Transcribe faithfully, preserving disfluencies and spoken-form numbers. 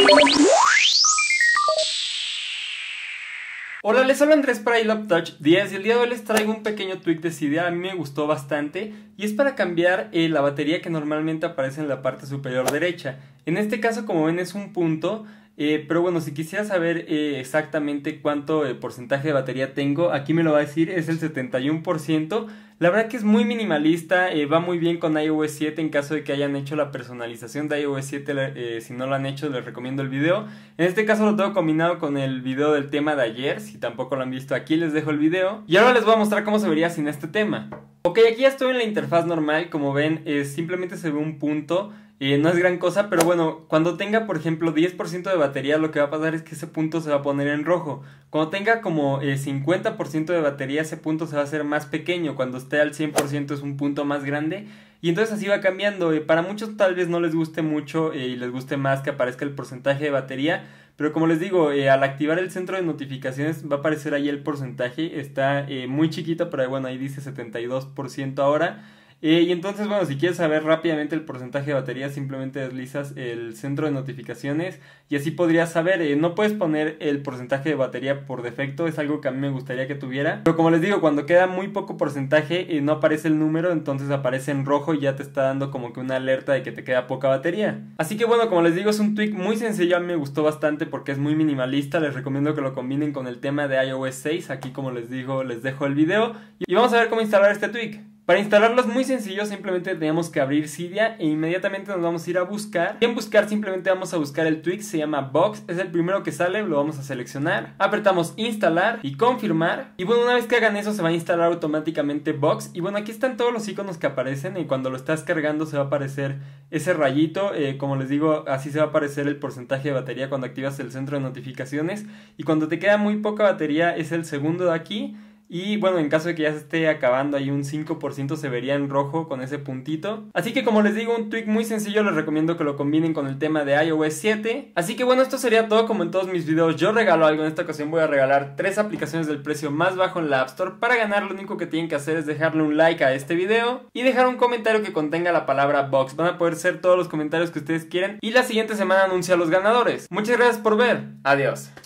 Hola, les habla Andrés para iLoveTouch diez y el día de hoy les traigo un pequeño tweak de Cydia. A mí me gustó bastante y es para cambiar eh, la batería que normalmente aparece en la parte superior derecha. En este caso, como ven, es un punto, eh, pero bueno, si quisiera saber eh, exactamente cuánto eh, porcentaje de batería tengo, aquí me lo va a decir, es el setenta y uno por ciento. La verdad que es muy minimalista, eh, va muy bien con i O S siete en caso de que hayan hecho la personalización de i O S siete, eh, si no lo han hecho les recomiendo el video. En este caso lo tengo combinado con el video del tema de ayer, si tampoco lo han visto aquí les dejo el video. Y ahora les voy a mostrar cómo se vería sin este tema. Ok, aquí ya estoy en la interfaz normal, como ven eh, simplemente se ve un punto. Eh, no es gran cosa, pero bueno, cuando tenga por ejemplo diez por ciento de batería, lo que va a pasar es que ese punto se va a poner en rojo. Cuando tenga como eh, cincuenta por ciento de batería, ese punto se va a hacer más pequeño. Cuando esté al cien por ciento es un punto más grande. Y entonces así va cambiando. Eh, para muchos tal vez no les guste mucho eh, y les guste más que aparezca el porcentaje de batería. Pero como les digo, eh, al activar el centro de notificaciones va a aparecer ahí el porcentaje. Está eh, muy chiquito, pero bueno, ahí dice setenta y dos por ciento ahora. Eh, y entonces, bueno, si quieres saber rápidamente el porcentaje de batería, simplemente deslizas el centro de notificaciones y así podrías saber. Eh, no puedes poner el porcentaje de batería por defecto, es algo que a mí me gustaría que tuviera. Pero como les digo, cuando queda muy poco porcentaje, eh, no aparece el número, entonces aparece en rojo y ya te está dando como que una alerta de que te queda poca batería. Así que bueno, como les digo, es un tweak muy sencillo, a mí me gustó bastante porque es muy minimalista. Les recomiendo que lo combinen con el tema de i O S seis, aquí como les digo, les dejo el video. Y vamos a ver cómo instalar este tweak. Para instalarlo es muy sencillo, simplemente tenemos que abrir Cydia e inmediatamente nos vamos a ir a buscar. Y en buscar simplemente vamos a buscar el tweak, se llama Box, es el primero que sale, lo vamos a seleccionar. Apretamos instalar y confirmar. Y bueno, una vez que hagan eso se va a instalar automáticamente Box. Y bueno, aquí están todos los iconos que aparecen y cuando lo estás cargando se va a aparecer ese rayito. Eh, como les digo, así se va a aparecer el porcentaje de batería cuando activas el centro de notificaciones. Y cuando te queda muy poca batería es el segundo de aquí. Y bueno, en caso de que ya se esté acabando ahí un cinco por ciento se vería en rojo con ese puntito. Así que como les digo, un tweak muy sencillo, les recomiendo que lo combinen con el tema de i O S siete. Así que bueno, esto sería todo. Como en todos mis videos yo regalo algo. En esta ocasión voy a regalar tres aplicaciones del precio más bajo en la App Store. Para ganar lo único que tienen que hacer es dejarle un like a este video y dejar un comentario que contenga la palabra Box. Van a poder ser todos los comentarios que ustedes quieran y la siguiente semana anuncio a los ganadores. Muchas gracias por ver, adiós.